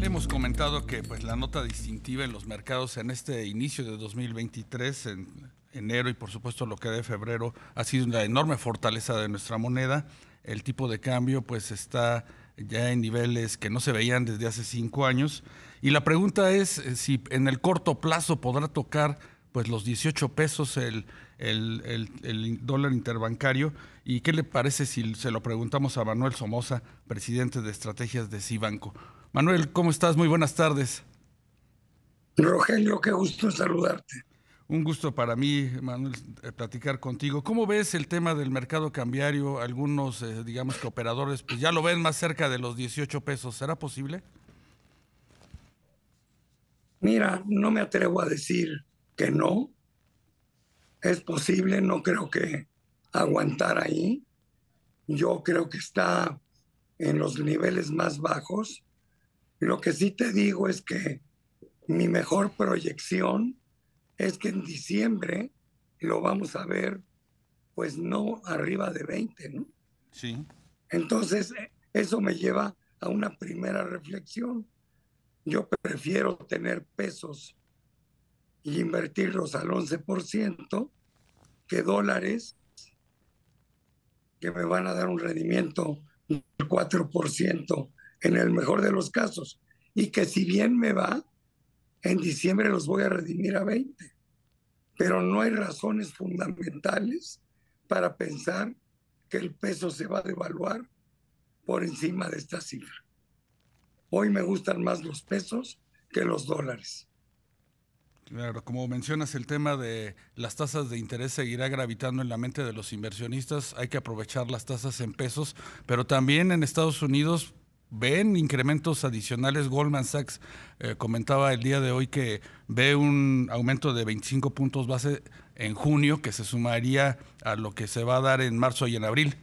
Le hemos comentado que pues la nota distintiva en los mercados en este inicio de 2023, en enero y por supuesto lo que de febrero, ha sido una enorme fortaleza de nuestra moneda. El tipo de cambio pues está ya en niveles que no se veían desde hace 5 años. Y la pregunta es si en el corto plazo podrá tocar pues los 18 pesos el dólar interbancario. ¿Y qué le parece si se lo preguntamos a Manuel Somoza, presidente de estrategias de Cibanco? Manuel, ¿cómo estás? Muy buenas tardes. Rogelio, qué gusto saludarte. Un gusto para mí, Manuel, platicar contigo. ¿Cómo ves el tema del mercado cambiario? Algunos, digamos que operadores, pues ya lo ven más cerca de los 18 pesos. ¿Será posible? Mira, no me atrevo a decir que no, es posible, no creo que aguantar ahí. Yo creo que está en los niveles más bajos. Lo que sí te digo es que mi mejor proyección es que en diciembre lo vamos a ver, pues no arriba de 20, ¿no? Sí. Entonces, eso me lleva a una primera reflexión. Yo prefiero tener pesos y invertirlos al 11% que dólares que me van a dar un rendimiento del 4% en el mejor de los casos. Y que si bien me va, en diciembre los voy a redimir a 20. Pero no hay razones fundamentales para pensar que el peso se va a devaluar por encima de esta cifra. Hoy me gustan más los pesos que los dólares. Claro, como mencionas, el tema de las tasas de interés seguirá gravitando en la mente de los inversionistas. Hay que aprovechar las tasas en pesos, pero también en Estados Unidos ven incrementos adicionales. Goldman Sachs comentaba el día de hoy que ve un aumento de 25 puntos base en junio, que se sumaría a lo que se va a dar en marzo y en abril.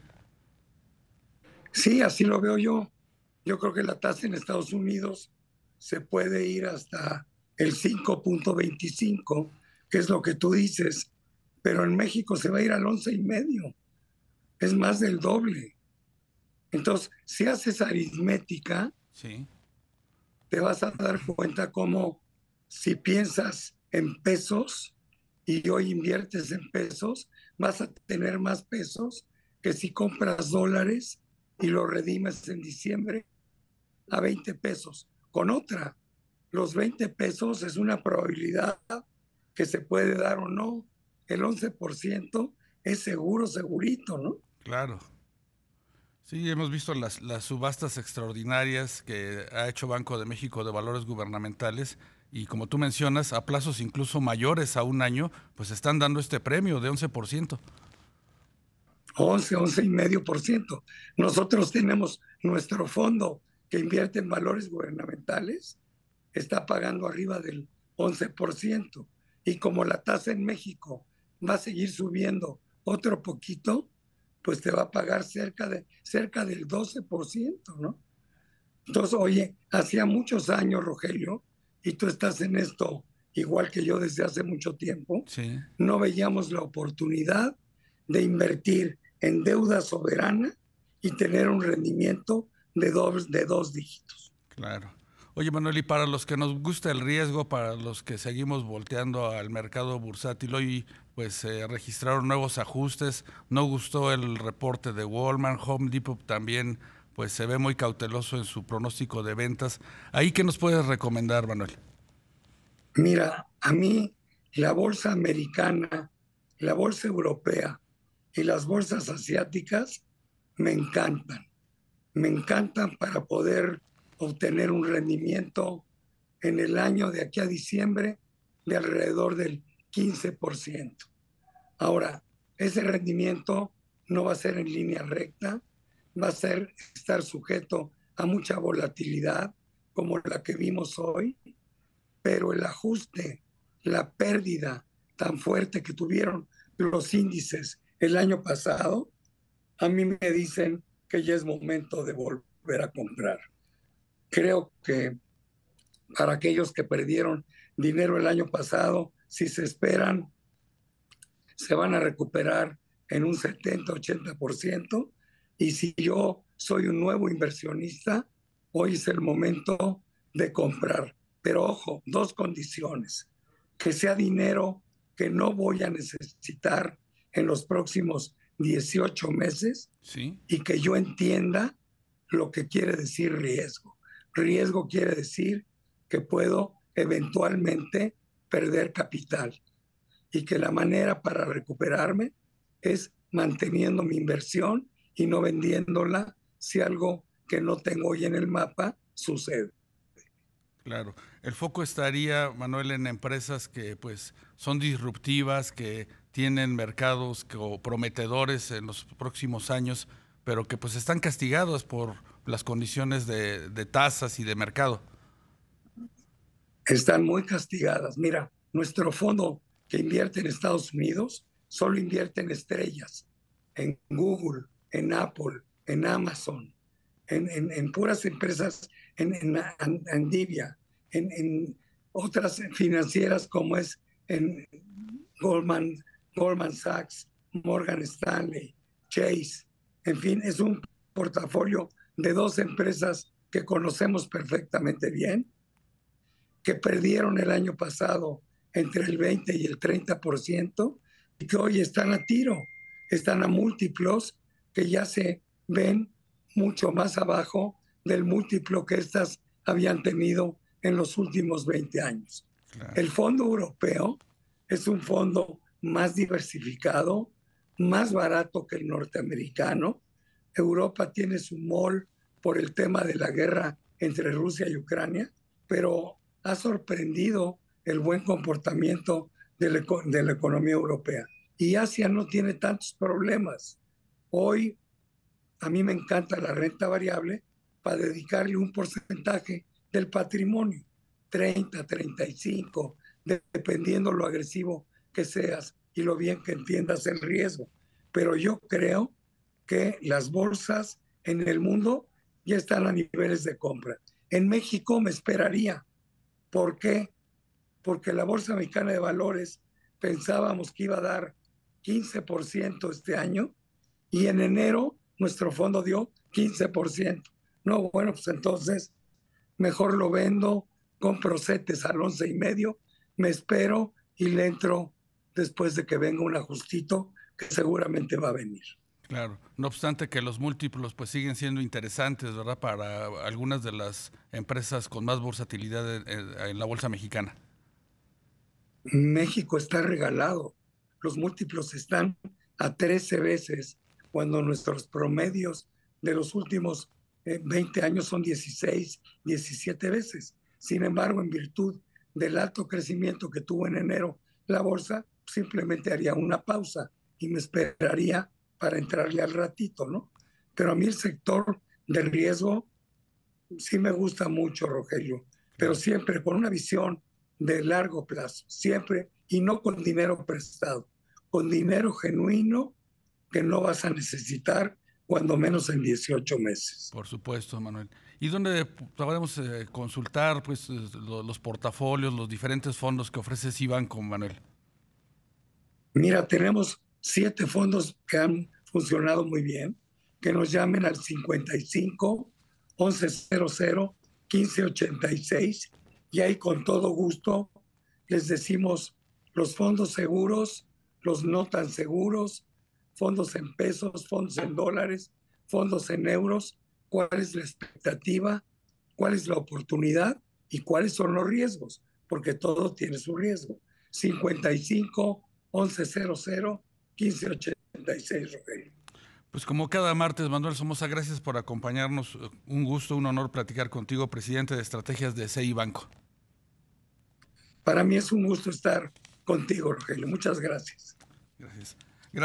Sí, así lo veo yo. Yo creo que la tasa en Estados Unidos se puede ir hasta el 5.25, que es lo que tú dices, pero en México se va a ir al 11,5, es más del doble. Entonces, si haces aritmética, Sí, te vas a dar cuenta cómo si piensas en pesos y hoy inviertes en pesos, vas a tener más pesos que si compras dólares y lo redimes en diciembre a 20 pesos. Con otra, los 20 pesos es una probabilidad que se puede dar o no. El 11% es seguro, segurito, ¿no? claro. Sí, hemos visto las subastas extraordinarias que ha hecho Banco de México de valores gubernamentales y como tú mencionas, a plazos incluso mayores a un año, pues están dando este premio de 11%. 11,5%. Nosotros tenemos nuestro fondo que invierte en valores gubernamentales, está pagando arriba del 11%. Y como la tasa en México va a seguir subiendo otro poquito, pues te va a pagar cerca del 12%, ¿no? Entonces, oye, hacía muchos años, Rogelio, y tú estás en esto igual que yo desde hace mucho tiempo, Sí, no veíamos la oportunidad de invertir en deuda soberana y tener un rendimiento de dos dígitos. claro. Oye, Manuel, y para los que nos gusta el riesgo, para los que seguimos volteando al mercado bursátil, hoy pues se registraron nuevos ajustes, no gustó el reporte de Walmart, Home Depot también pues se ve muy cauteloso en su pronóstico de ventas. ¿Ahí qué nos puedes recomendar, Manuel? Mira, a mí la bolsa americana, la bolsa europea y las bolsas asiáticas me encantan. Me encantan para poder obtener un rendimiento en el año de aquí a diciembre de alrededor del 15%. Ahora, ese rendimiento no va a ser en línea recta, va a ser estar sujeto a mucha volatilidad como la que vimos hoy, pero el ajuste, la pérdida tan fuerte que tuvieron los índices el año pasado, a mí me dicen que ya es momento de volver a comprar. Creo que para aquellos que perdieron dinero el año pasado, si se esperan, se van a recuperar en un 70-80%. Y si yo soy un nuevo inversionista, hoy es el momento de comprar. Pero ojo, dos condiciones: que sea dinero que no voy a necesitar en los próximos 18 meses Sí, y que yo entienda lo que quiere decir riesgo. Riesgo quiere decir que puedo eventualmente perder capital y que la manera para recuperarme es manteniendo mi inversión y no vendiéndola si algo que no tengo hoy en el mapa sucede. claro. El foco estaría, Manuel, en empresas que pues son disruptivas, que tienen mercados prometedores en los próximos años, pero que pues están castigados por las condiciones de tasas y de mercado. Están muy castigadas. Mira, nuestro fondo que invierte en Estados Unidos solo invierte en estrellas, en Google, en Apple, en Amazon, en puras empresas, en Nvidia, en otras financieras como es en Goldman, Goldman Sachs, Morgan Stanley, Chase. En fin, es un portafolio de dos empresas que conocemos perfectamente bien, que perdieron el año pasado entre el 20 y el 30% y que hoy están a tiro, están a múltiplos que ya se ven mucho más abajo del múltiplo que estas habían tenido en los últimos 20 años. Claro. El fondo europeo es un fondo más diversificado, más barato que el norteamericano. Europa tiene su mol por el tema de la guerra entre Rusia y Ucrania, pero ha sorprendido el buen comportamiento de la economía europea. Y Asia no tiene tantos problemas. Hoy a mí me encanta la renta variable para dedicarle un porcentaje del patrimonio, 30, 35, dependiendo lo agresivo que seas y lo bien que entiendas el riesgo. Pero yo creo que las bolsas en el mundo ya están a niveles de compra. En México me esperaría. ¿Por qué? Porque la Bolsa Mexicana de Valores pensábamos que iba a dar 15% este año y en enero nuestro fondo dio 15%. No, bueno, pues entonces mejor lo vendo, compro CETES al 11,5, me espero y le entro después de que venga un ajustito que seguramente va a venir. Claro, no obstante que los múltiplos pues siguen siendo interesantes, ¿verdad? Para algunas de las empresas con más versatilidad en la bolsa mexicana. México está regalado. Los múltiplos están a 13 veces cuando nuestros promedios de los últimos 20 años son 16, 17 veces. Sin embargo, en virtud del alto crecimiento que tuvo en enero la bolsa, simplemente haría una pausa y me esperaría para entrarle al ratito, ¿no? Pero a mí el sector de riesgo sí me gusta mucho, Rogelio, pero Claro. siempre con una visión de largo plazo, siempre, y no con dinero prestado, con dinero genuino que no vas a necesitar cuando menos en 18 meses. Por supuesto, Manuel. ¿Y dónde podemos consultar pues los portafolios, los diferentes fondos que ofrece Cibanco, Manuel? Mira, tenemos 7 fondos que han funcionado muy bien, que nos llamen al 55 1100 1586 y ahí con todo gusto les decimos los fondos seguros, los no tan seguros, fondos en pesos, fondos en dólares, fondos en euros, cuál es la expectativa, cuál es la oportunidad y cuáles son los riesgos, porque todo tiene su riesgo. 55 1100 1586, Rogelio. Pues como cada martes, Manuel Somoza, gracias por acompañarnos. Un gusto, un honor platicar contigo, presidente de estrategias de CI Banco. Para mí es un gusto estar contigo, Rogelio. Muchas gracias. Gracias.